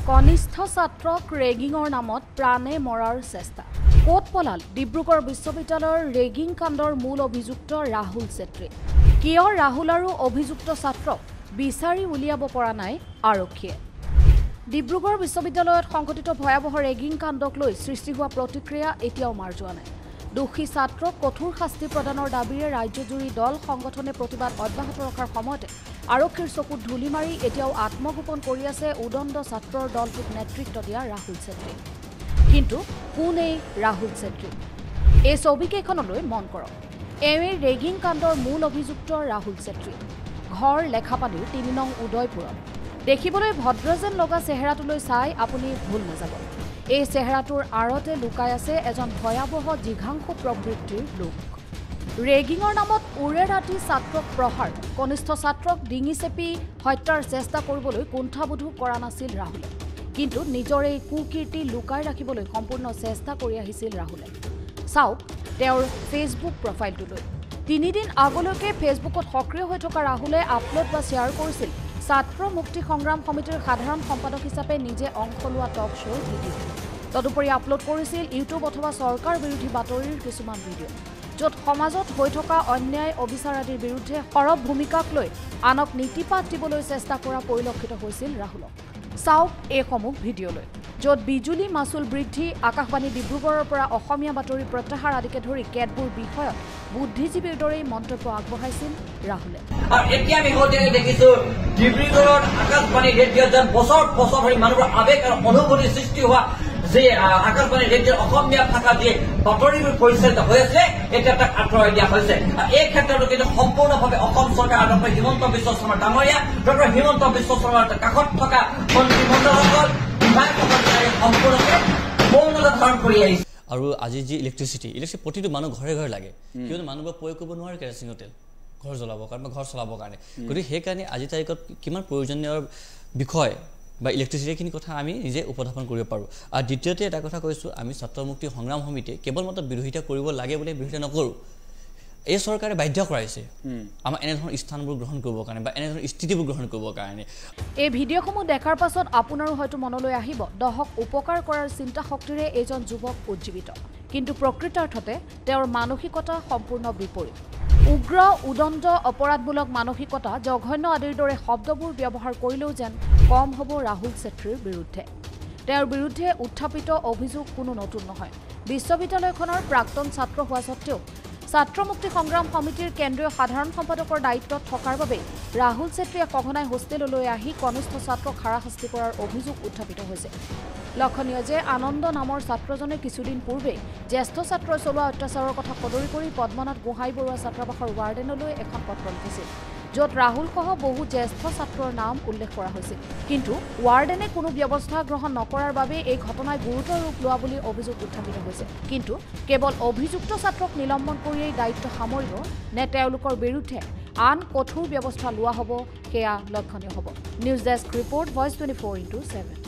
কনিষ্ঠ ছাত্ৰক ৰেগিঙৰ নামত প্ৰাণে মৰাৰ চেষ্টা কোট পলাল ডিব্ৰুগড় বিশ্ববিদ্যালয়ৰ ৰেগিং কাণ্ডৰ মূল অভিযুক্ত ৰাহুল চেত্ৰী কিয় ৰাহুল আৰু অভিযুক্ত ছাত্ৰক বিচাৰি উলিয়াব পৰা নাই আৰক্ষীয়ে ডিব্ৰুগড় বিশ্ববিদ্যালয়ত সংঘটিত ভয়াবহ ৰেগিং কাণ্ডক লৈ সৃষ্টি হোৱা প্ৰতিক্ৰিয়া এতিয়াও মাৰ যোৱা নাই দোষী ছাত্ৰক কঠোৰ শাস্তি প্ৰদানৰ দাবীৰে ৰাজ্যজুৰি দল সংগঠনে প্ৰতিবাদ অব্যাহত ৰখাৰ সময়তে আৰক্ষীৰ চকুত ধুলি মাৰি এতিয়াও আত্মগোপন কৰি আছে উদণ্ড ছাত্ৰৰ দলটোক নেতৃত্ব দিয়া ৰাহুল চেত্ৰী কিন্তু কোন এই ৰাহুল চেত্ৰী এই ছবিকেইখনলৈ মন কৰক এই ৰেগিং কাণ্ডৰ মূল অভিযুক্ত ৰাহুল চেত্ৰী ঘৰ লেখাপানীৰ ৩ নং উদয়পুৰত দেখিবলৈ ভদ্ৰ যেন লগা চেহেৰাটোলৈ চাই আপুনি ভুল নাযাব এই চেহেৰাটোৰ আঁৰতে লুকাই আছে এজন ভয়াবহ জিঘাংসু প্ৰবৃত্তিৰ লোক ৰেগিঙৰ নামত উৰে ৰাতি ছাত্ৰক প্ৰহাৰ কনিষ্ঠ ছাত্ৰক ডিঙি চেপি হত্যাৰ চেষ্টা কৰিবলৈ কুণ্ঠাবোধো কৰা নাছিল ৰাহুলে কিন্তু নিজৰ এই কুকীৰ্তি লুকাই ৰাখিবলৈ সম্পূৰ্ণ চেষ্টা কৰি আহিছিল ৰাহুলে চাওক তেওঁৰ ফেচবুক প্ৰফাইলটোলৈ 3 দিন আগলৈকে ফেচবুকত সক্ৰিয় হৈ থকা ৰাহুলে আপলোড বা শ্বেয়াৰ কৰিছিল ছাত্ৰ মুক্তি সংগ্ৰাম সমিতিৰ সাধাৰণ সম্পাদক হিচাপে নিজে অংশ লোৱা টক শ্বৰ ভিডিঅ' তদুপৰি আপলোড কৰিছিল ইউটিউব অথবা চৰকাৰ বিৰোধী বাতৰিৰ কিছুমান ভিডিঅ' য'ত সমাজত হৈ থকা অন্যায় অবিচাৰ আদিৰ বিৰুদ্ধে সৰব ভূমিকাক লৈ আনক নীতিপাত দিবলৈ চেষ্টা কৰা পৰিলক্ষিত হৈছিল ৰাহুলক চাওক এইসমূহ ভিডিঅ'লৈ য'ত বিজুলী মাচুল বৃদ্ধি আকাশবাণী ডিব্ৰুগড়ৰ পৰা অসমীয়া বাতৰি প্ৰত্যাহাৰ আদিকে ধৰি কেতবোৰ বিষয়ত বুদ্ধিজীৱীৰ দৰেই মন্তব্য আগবঢ়াইছিল ৰাহুলে এতিয়া আমি হওঁতে দেখিছো ডিব্ৰুগড়ৰ আকাশবাণী ৰেডিঅ'ত যেন বছৰ বছৰ ধৰি মানুহৰ আৱেগ আৰু অনুভূতি সৃষ্টি হোৱা যে আকাশবাণী ৰেডিঅ'ৰ অসমীয়া ভাষা দিয়ে বাতৰিবোৰ পৰিচালিত হৈ আছে এতিয়া তাক আঁতৰাই দিয়া হৈছে এই ক্ষেত্ৰতো কিন্তু সম্পূৰ্ণভাৱে অসম চৰকাৰ আৰু ডক্টৰ হিমন্ত বিশ্ব শৰ্মা ডাঙৰীয়া ডক্টৰ হিমন্ত বিশ্ব শৰ্মাৰ কাষত থকা মন্ত্ৰীমণ্ডলসকল বিধায়কসকলে সম্পূৰ্ণকে মৌনতা ধাৰণ কৰি আহিছে আৰু আজি যি ইলেক্ট্ৰিচিটি প্ৰতিটো মানুহ ঘৰে ঘৰে লাগে কিয়নো মানুহবোৰ প্ৰয়োগ কৰিব নোৱাৰে কেৰাচিনৰ তেল ঘৰ জ্বলাবৰ কাৰণে ঘৰ চলাবৰ কাৰণে গতিকে সেইকাৰণে আজি তাৰিখত কিমান প্ৰয়োজনীয় বিষয় বা ইলেক্ট্ৰিচিটিখিনি কথা আমি নিজে উপস্থাপন কৰিব পাৰোঁ আৰু দ্বিতীয়তে এটা কথা কৈছোঁ আমি ছাত্ৰ মুক্তি সংগ্ৰাম সমিতিয়ে কেৱল মাত্ৰ বিৰোধিতা কৰিব লাগে বুলি বিৰোধিতা নকৰোঁ এই চৰকাৰে বাধ্য কৰাইছে আমাৰ এনেধৰণৰ স্থানবোৰ গ্ৰহণ কৰিবৰ কাৰণে বা এনেধৰণৰ স্থিতিবোৰ গ্ৰহণ কৰিবৰ কাৰণে এই ভিডিঅ'সমূহ দেখাৰ পাছত আপোনাৰো হয়তো মনলৈ আহিব দহক উপকাৰ কৰাৰ চিন্তা শক্তিৰে এজন যুৱক উজ্জীৱিত কিন্তু প্ৰকৃতাৰ্থতে তেওঁৰ মানসিকতা সম্পূৰ্ণ বিপৰীত উগ্ৰ উদণ্ড অপৰাধমূলক মানসিকতা জঘন্য আদিৰ দৰে শব্দবোৰ ব্যৱহাৰ কৰিলেও যেন কম হ'ব ৰাহুল চেত্ৰীৰ বিৰুদ্ধে তেওঁৰ বিৰুদ্ধে উত্থাপিত অভিযোগ কোনো নতুন নহয় বিশ্ববিদ্যালয়খনৰ প্ৰাক্তন ছাত্ৰ হোৱা স্বত্তেও ছাত্ৰ মুক্তি সংগ্ৰাম সমিতিৰ কেন্দ্ৰীয় সাধাৰণ সম্পাদকৰ দায়িত্বত থকাৰ বাবে ৰাহুল চেত্ৰীয়ে সঘনাই হোষ্টেললৈ আহি কনিষ্ঠ ছাত্ৰক হাৰাশাস্তি কৰাৰ অভিযোগ উত্থাপিত হৈছে লক্ষণীয় যে আনন্দ নামৰ ছাত্ৰজনে কিছুদিন পূৰ্বে জ্যেষ্ঠ ছাত্ৰই চলোৱা অত্যাচাৰৰ কথা সদৰি কৰি পদ্মনাথ গোহাঁই বৰুৱা ছাত্ৰাবাসৰ ৱাৰ্ডেনলৈ এখন পত্ৰ লিখিছিল য'ত ৰাহুলসহ বহু জ্যেষ্ঠ ছাত্ৰৰ নাম উল্লেখ কৰা হৈছিল কিন্তু ৱাৰ্ডেনে কোনো ব্যৱস্থা গ্ৰহণ নকৰাৰ বাবে এই ঘটনাই গুৰুতৰ ৰূপ লোৱা বুলি অভিযোগ উত্থাপিত হৈছে কিন্তু কেৱল অভিযুক্ত ছাত্ৰক নিলম্বন কৰিয়েই দায়িত্ব সামৰিব নে তেওঁলোকৰ বিৰুদ্ধে আন কঠোৰ ব্যৱস্থা লোৱা হ'ব সেয়া লক্ষণীয় হ'ব নিউজ ডেস্ক ৰিপৰ্ট ভইচ 24/7